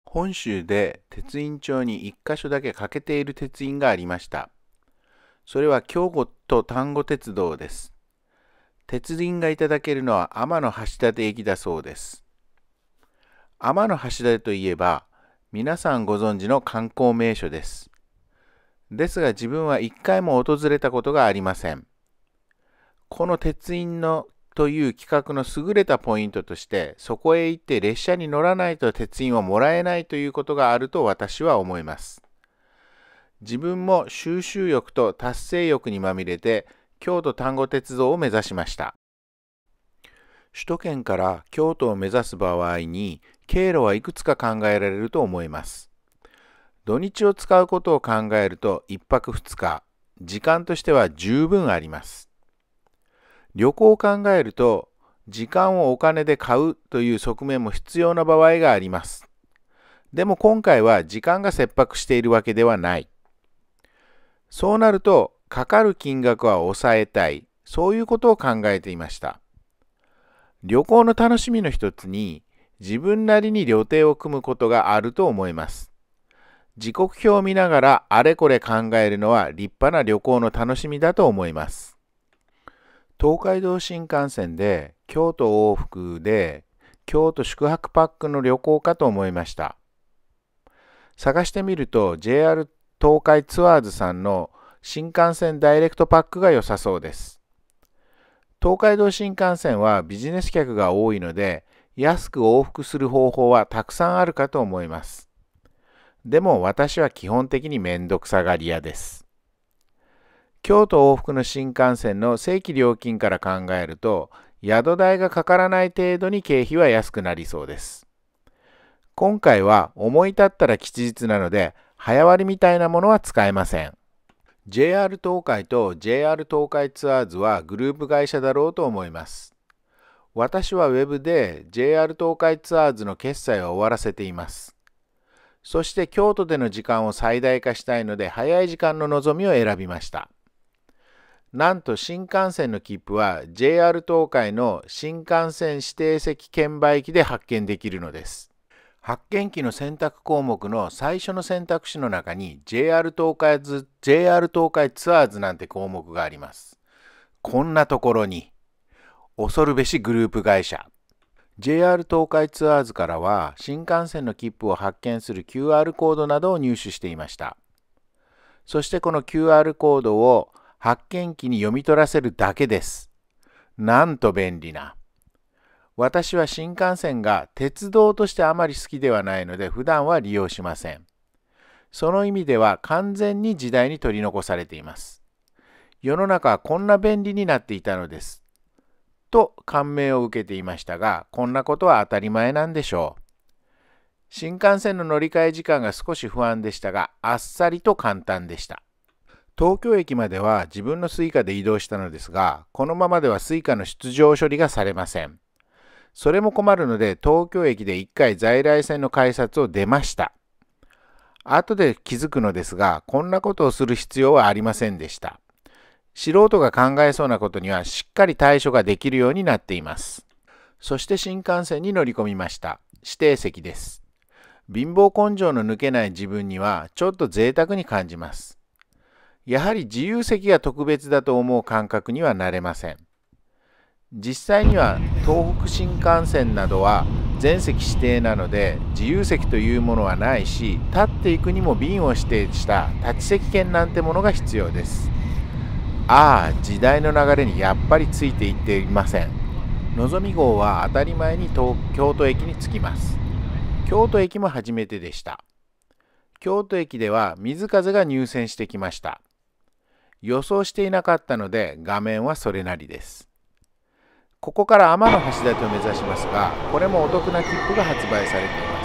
本州で鉄印帳に1箇所だけ欠けている鉄印がありました。それは京都と丹後鉄道です。鉄印がいただけるのは天橋立駅だそうです。天橋立といえば、皆さんご存知の観光名所です。ですが自分は一回も訪れたことがありません。この鉄印のという企画の優れたポイントとして、そこへ行って列車に乗らないと鉄印をもらえないということがあると私は思います。自分も収集欲と達成欲にまみれて、京都丹後鉄道を目指しました。首都圏から京都を目指す場合に、経路はいくつか考えられると思います。土日を使うことを考えると1泊2日、時間としては十分あります。旅行を考えると、時間をお金で買うという側面も必要な場合があります。でも今回は時間が切迫しているわけではない。そうなると、かかる金額は抑えたい、そういうことを考えていました。旅行の楽しみの一つに、自分なりに旅程を組むことがあると思います。時刻表を見ながらあれこれ考えるのは立派な旅行の楽しみだと思います。東海道新幹線で京都往復で京都宿泊パックの旅行かと思いました。探してみると JR 東海ツアーズさんの新幹線ダイレクトパックが良さそうです。東海道新幹線はビジネス客が多いので安く往復する方法はたくさんあるかと思います。でも私は基本的にめんどくさがり屋です。京都往復の新幹線の正規料金から考えると、宿代がかからない程度に経費は安くなりそうです。今回は思い立ったら吉日なので、早割みたいなものは使えません。JR 東海と JR 東海ツアーズはグループ会社だろうと思います。私はウェブで JR 東海ツアーズの決済を終わらせています。そして京都での時間を最大化したいので、早い時間の望みを選びました。なんと新幹線の切符は JR 東海の新幹線指定席券売機で発券できるのです。発券機の選択項目の最初の選択肢の中に JR 東海ツアーズなんて項目があります。こんなところに恐るべしグループ会社。JR 東海ツアーズからは新幹線の切符を発券する QR コードなどを入手していました。そしてこの QR コードを発券機に読み取らせるだけです。なんと便利な。私は新幹線が鉄道としてあまり好きではないので普段は利用しません。その意味では完全に時代に取り残されています。世の中はこんな便利になっていたのです。と感銘を受けていましたが、こんなことは当たり前なんでしょう。新幹線の乗り換え時間が少し不安でしたが、あっさりと簡単でした。東京駅までは自分のスイカで移動したのですが、このままではスイカの出場処理がされません。それも困るので、東京駅で1回在来線の改札を出ました。後で気づくのですが、こんなことをする必要はありませんでした。素人が考えそうなことにはしっかり対処ができるようになっています。そして新幹線に乗り込みました。指定席です。貧乏根性の抜けない自分にはちょっと贅沢に感じます。やはり自由席が特別だと思う感覚にはなれません。実際には東北新幹線などは全席指定なので自由席というものはないし、立っていくにも便を指定した立ち席券なんてものが必要です。ああ、時代の流れにやっぱりついていっていません。のぞみ号は当たり前に京都駅に着きます。京都駅も初めてでした。京都駅では水風が入線してきました。予想していなかったので画面はそれなりです。ここから天橋立を目指しますが、これもお得な切符が発売されています。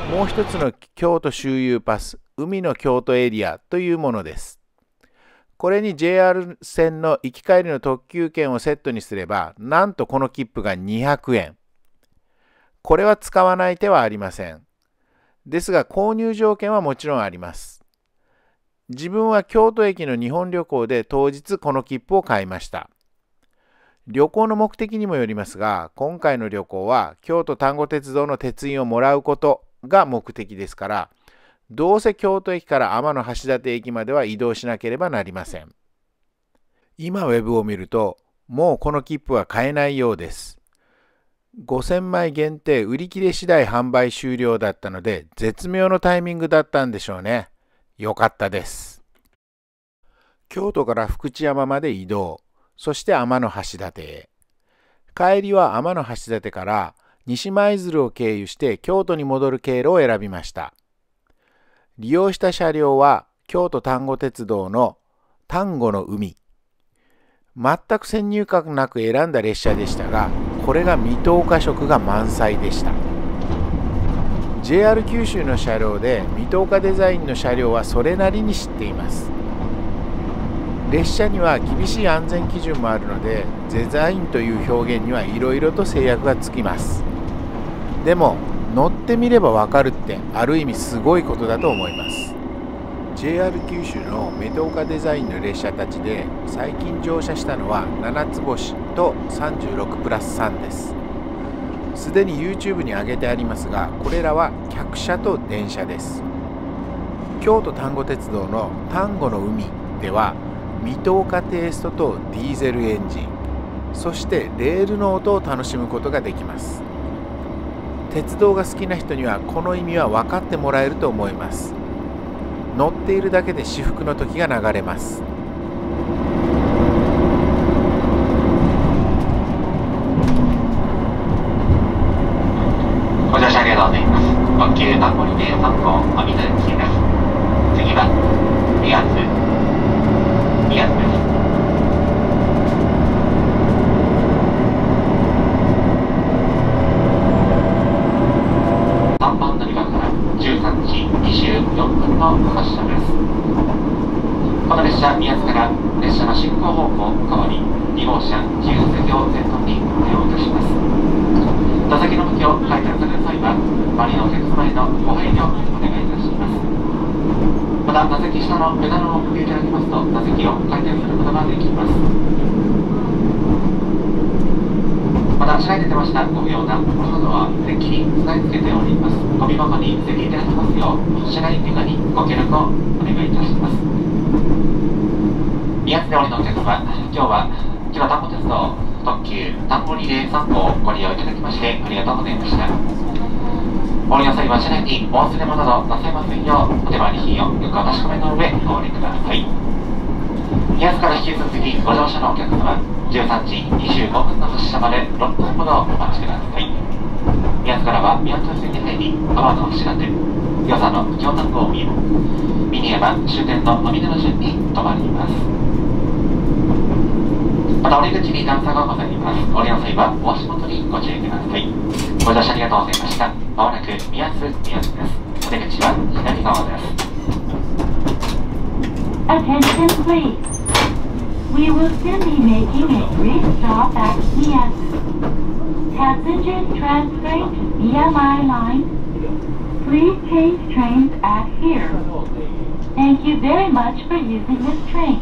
もう一つの京都周遊パス、海の京都エリアというものです。これに JR 線の行き帰りの特急券をセットにすれば、なんとこの切符が200円。これは使わない手はありません。ですが購入条件はもちろんあります。自分は京都駅の日本旅行で当日この切符を買いました。旅行の目的にもよりますが、今回の旅行は京都丹後鉄道の鉄印をもらうことが目的ですから、どうせ京都駅から天橋立駅までは移動しなければなりません。今ウェブを見ると、もうこの切符は買えないようです。5000枚限定売り切れ次第販売終了だったので、絶妙のタイミングだったんでしょうね。よかったです。京都から福知山まで移動、そして天橋立へ。帰りは天橋立から西舞鶴を経由して京都に戻る経路を選びました。利用した車両は京都丹後鉄道の丹後の海。全く先入観なく選んだ列車でしたが、これが水戸岡色が満載でした。JR 九州の車両で水戸岡デザインの車両はそれなりに知っています。列車には厳しい安全基準もあるので、デザインという表現にはいろいろと制約がつきます。でも乗ってみればわかるってある意味すごいことだと思います。JR 九州の水戸岡デザインの列車たちで最近乗車したのは7つ星と36プラス3です。すでに YouTube に上げてありますが、これらは客車と電車です。京都丹後鉄道の丹後の海では水戸岡テイストとディーゼルエンジン、そしてレールの音を楽しむことができます。鉄道が好きな人にはこの意味は分かってもらえると思います。乗っているだけで至福の時が流れます。 ご乗車ありがとうございます。特急丹後リレー3号阿弥陀駅です。次は宮津です。3番乗り場から13時24分の発車です。この列車、宮津から列車の進行方向変わり、2号車自由席を先頭に対応いたします。座席の向きを回転される際は、周りのお客様へのご配慮をお願いいたします。また、座席下のペダルを振っていただきますと、座席を回転することができます。また、車内で出ましたご不要なものなどは、デッキに備え付けております。ゴミ箱に捨てていただきますよう、車内以下にご協力をお願いいたします。宮津でおりのお客様、今日は千葉丹後鉄道特急丹後リレー3号をご利用いただきましてありがとうございました。お降りの際は車内にお忘れ物などなさいませんよう、お手回り品をよくお確かめの上お降りください。宮津から引き続きご乗車のお客様、13時25分の発車まで6分ほどお待ちください。宮津からは宮津線に入り、天橋立、与謝野京丹後大宮、峰山終点の飲み出の順に停まります。また降り口に段差がございます。降りの際はお足元にご注意ください。ご乗車ありがとうございました。まもなく宮津です。お出口は左側です。 Attention please. We will soon be making a brief stop at Miyazu. Passengers transferring to Miyamai Line, please change trains at here. Thank you very much for using this train.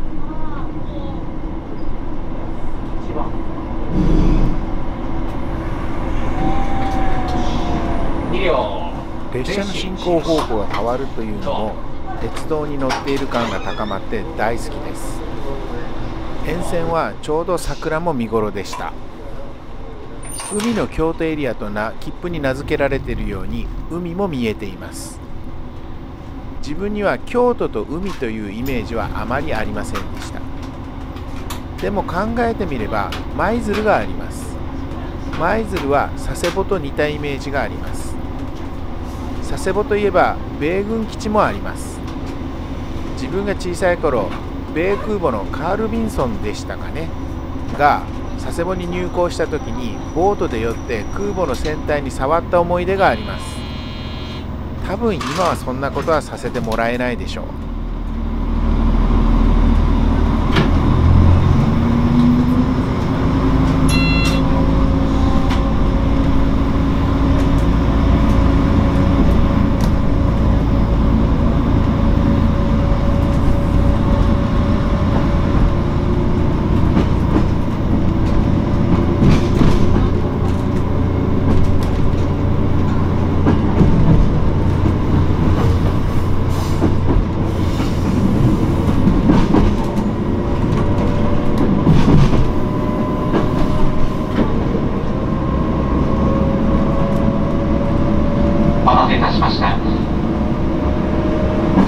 列車の進行方向が変わるというのも鉄道に乗っている感が高まって大好きです。沿線はちょうど桜も見頃でした。海の京都エリアと切符に名付けられているように海も見えています。自分には京都と海というイメージはあまりありませんでした。でも考えてみれば舞鶴があります。舞鶴は佐世保と似たイメージがあります。佐世保といえば米軍基地もあります。自分が小さい頃、米空母のカール・ビンソンでしたかねが佐世保に入港した時にボートで寄って空母の船体に触った思い出があります。多分今はそんなことはさせてもらえないでしょう。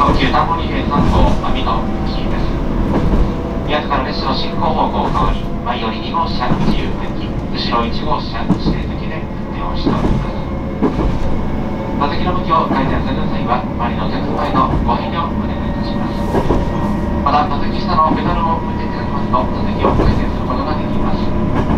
特急丹後リレー3号阿美野行きです。宮津から列車の進行方向変わり、前より2号車自由席、後ろ1号車指定席で運転をしております。座席の向きを改善する際は、周りのお客様へのご配慮をお願いいたします。また、座席下のペダルを踏んでいただきますと、座席を改善することができます。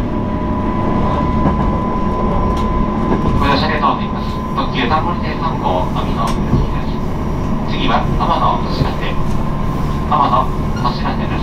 ご乗車ありがとうございます。特急丹後リレー3号阿美野行きです。次は天野橋立、天野橋立です。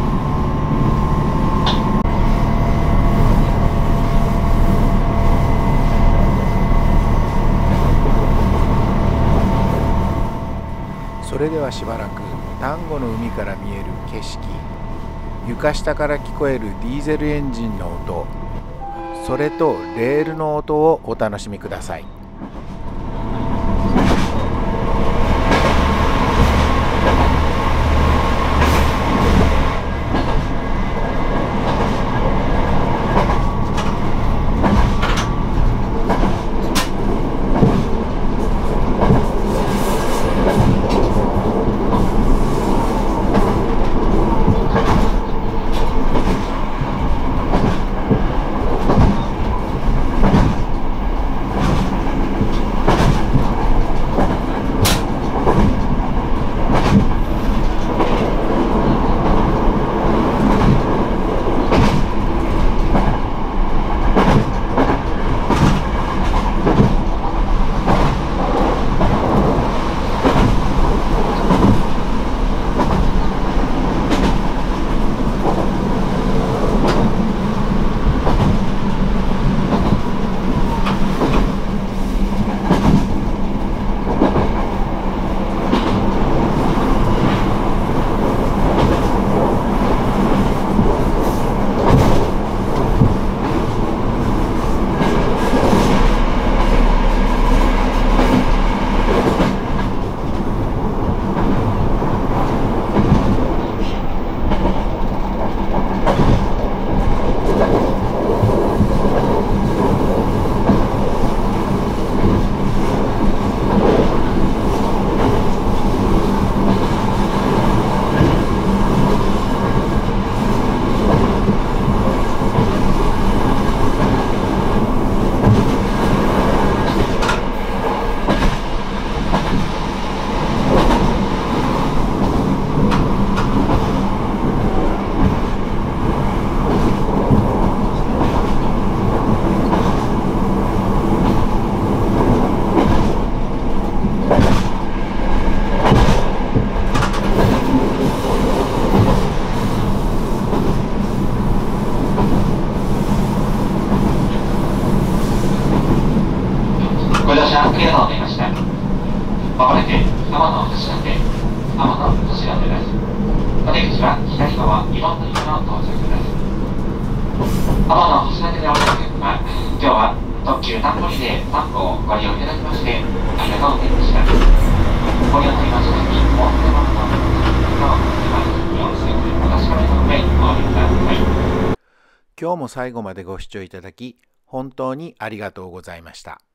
それではしばらく丹後の海から見える景色、床下から聞こえるディーゼルエンジンの音、それとレールの音をお楽しみください。 ご乗車ありがとうございました。まもなく天野橋立、天野橋立です。お出口は左側2番乗り場の到着です。天野橋立でお乗りは、今日は特急丹後リレー3号をご利用いただきましてありがとうございました。ご利用の今の時にお忘れ物のお確かめの上お降りください。 今日も最後までご視聴いただき本当にありがとうございました。